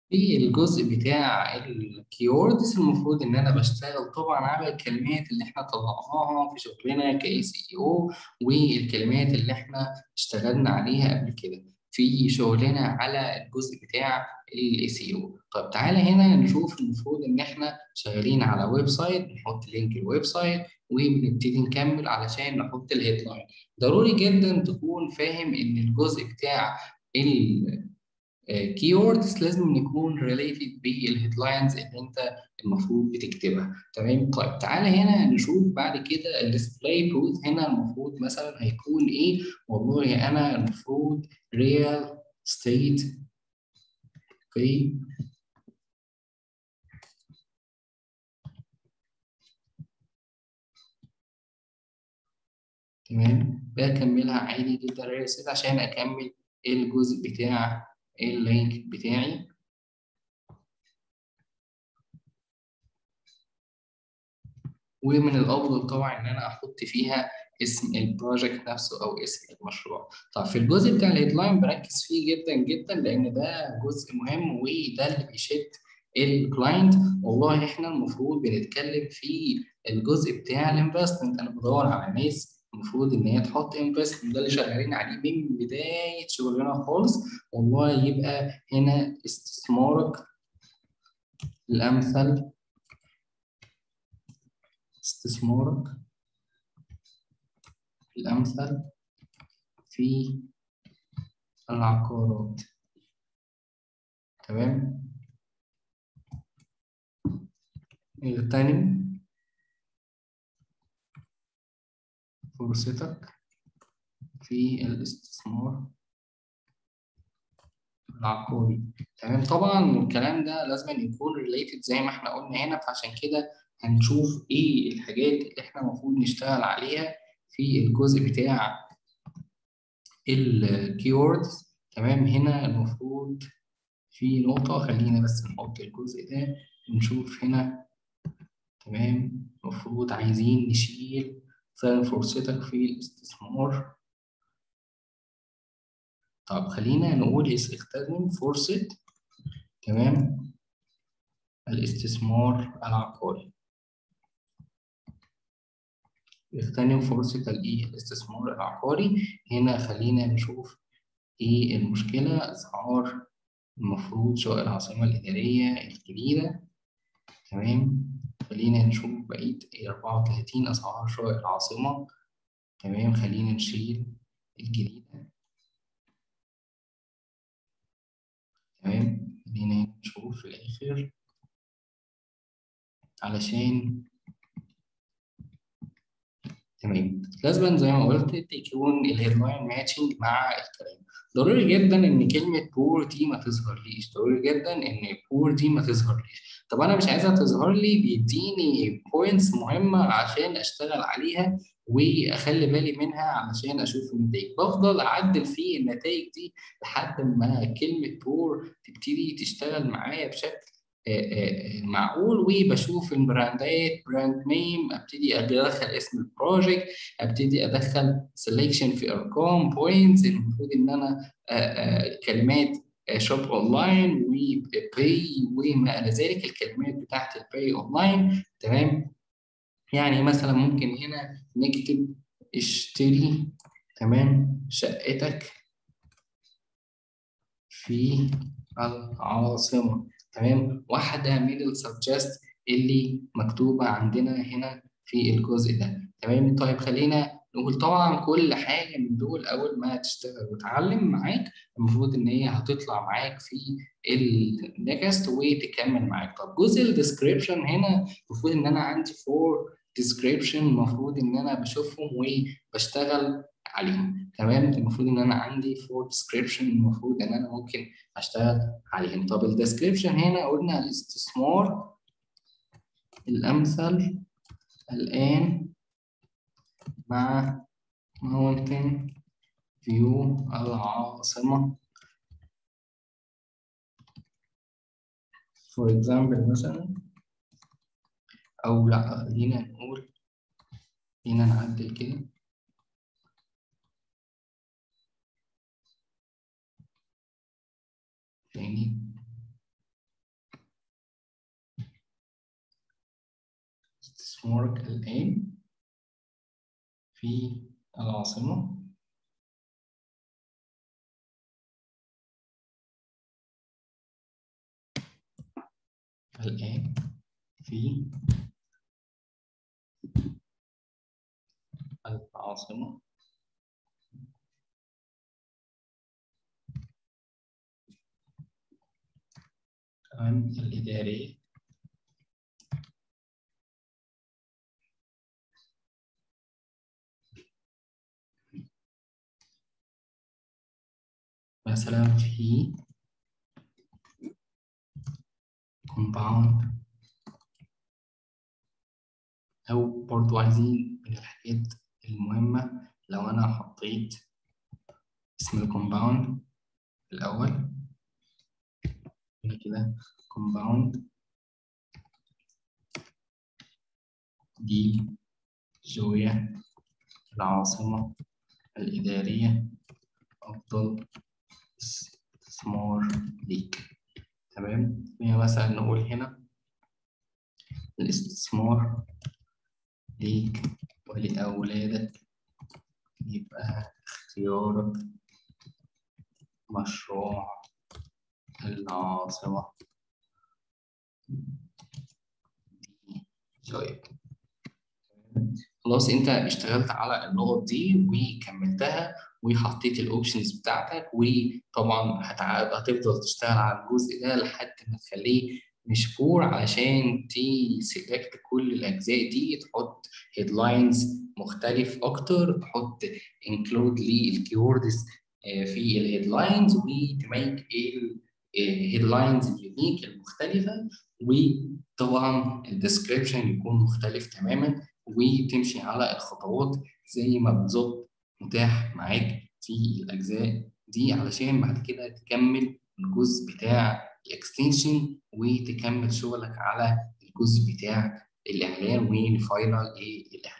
في الجزء بتاع الكيوردز المفروض ان انا بشتغل طبعا على الكلمات اللي احنا طلعناها في شغلنا كاي سي او، والكلمات اللي احنا اشتغلنا عليها قبل كده في شغلنا على الجزء بتاع الاي سي او. طب تعالى هنا نشوف. المفروض ان احنا شغالين على ويب سايت، نحط لينك الويب سايت وبنبتدي نكمل علشان نحط الهيدلاين. ضروري جدا تكون فاهم ان الجزء بتاع كيوردز لازم نكون ريليتد بالهيدلاينز اللي انت المفروض بتكتبها. تمام. طيب تعالى هنا نشوف بعد كده الديسبلاي بروت. هنا المفروض مثلا هيكون ايه؟ والله انا المفروض ريال ستيت. اوكي. تمام، بكملها عادي جدا ريال ستيت عشان اكمل الجزء بتاع اللينك بتاعي. ومن الافضل طبعا ان انا احط فيها اسم البروجكت نفسه او اسم المشروع. طب في الجزء بتاع الهيدلاين بركز فيه جدا جدا لان ده جزء مهم وده اللي بيشد الكلاينت. والله احنا المفروض بنتكلم في الجزء بتاع الانفستمنت. انا بدور على ناس المفروض ان هي تحط انفستمنت، ده اللي شغالين عليه من بدايه شغلنا خالص. والله يبقى هنا استثمارك الامثل، استثمارك الامثل في العقارات. تمام. اغتنم فرصتك في الاستثمار العقاري. تمام. طبعا الكلام ده لازم يكون ريليتد زي ما احنا قلنا هنا، فعشان كده هنشوف ايه الحاجات اللي احنا المفروض نشتغل عليها في الجزء بتاع الكيوردز. تمام. هنا المفروض في نقطة، خلينا بس نحط الجزء ده ونشوف هنا. تمام. المفروض عايزين نشيل مثلا فرصتك في الاستثمار. طب خلينا نقول استخدم فرصة. تمام. الاستثمار العقاري. اغتنم فرصة الاستثمار العقاري. هنا خلينا نشوف ايه المشكلة. اسعار المفروض شقق العاصمة الإدارية الجديدة. تمام. خلينا نشوف بقية 34 أسعار شقق العاصمة. تمام. خلينا نشيل الجديدة. تمام. خلينا نشوف في الآخر علشان. تمام. لازم زي ما قلت تكون الهيدلاين ماتشنج مع الكلام. ضروري جدا ان كلمه بور دي ما تظهرليش. ضروري جدا ان بور دي ما تظهرليش. طب انا مش عايزها تظهر لي، بيديني بوينتس مهمه عشان اشتغل عليها واخلي بالي منها علشان اشوف النتائج. بفضل اعدل في النتائج دي لحد ما كلمه بور تبتدي تشتغل معايا بشكل معقول. وبشوف البراندات، براند نيم، ابتدي ادخل اسم البروجكت، ابتدي ادخل سelection في ارقام بوينتس. المفروض ان انا كلمات شوب اونلاين وباي وما الى ذلك، الكلمات بتاعت الباي اونلاين. تمام. يعني مثلا ممكن هنا نكتب اشتري. تمام. شقتك في العاصمة. تمام. واحدة من السبجست اللي مكتوبة عندنا هنا في الجزء ده. تمام. طيب خلينا نقول طبعا كل حاجة من دول أول ما تشتغل وتعلم معاك المفروض إن هي هتطلع معاك في النكست وتكمل معاك. طب جزء الديسكريبشن هنا المفروض إن أنا عندي فور ديسكريبشن المفروض إن أنا بشوفهم وبشتغل عليهم. تمام. المفروض ان انا عندي فور ديسكريبشن المفروض ان انا ممكن اشتغل عليهم. طب الديسكريبشن هنا قلنا الاستثمار الامثل الان مع ماونتن فيو العاصمة. فور اكزامبل مثلا، او لا خلينا نقول، خلينا نعدل كده. تاني. استثمارك الآن في العاصمة الآن في العاصمة الإدارية مثلا في كومباوند، أو برضو عايزين من الحاجات المهمة لو أنا حطيت اسم الكومباوند الأول هنا كده، كومباوند دي زويا العاصمة الإدارية أفضل استثمار ليك. تمام، هنا مثلا نقول هنا الاستثمار ليك ولأولادك يبقى اختيارك مشروع العاصمة زويا. خلاص انت اشتغلت على النقط دي وكملتها وحطيت الاوبشنز بتاعتك، وطبعا هتفضل تشتغل على الجزء ده لحد ما تخليه مشهور، علشان تسلكت كل الاجزاء دي، تحط هيدلاينز مختلف اكتر، تحط انكلود للكيوردز في الهيدلاينز، وتميك الهيدلاينز اليونيك المختلفه، وطبعا الديسكريبشن يكون مختلف تماما، وتمشي على الخطوات زي ما بالظبط متاح معاك في الأجزاء دي، علشان بعد كده تكمل الجزء بتاع الاكستنشن وتكمل شغلك على الجزء بتاع الإعلان وفاينل الإعلان.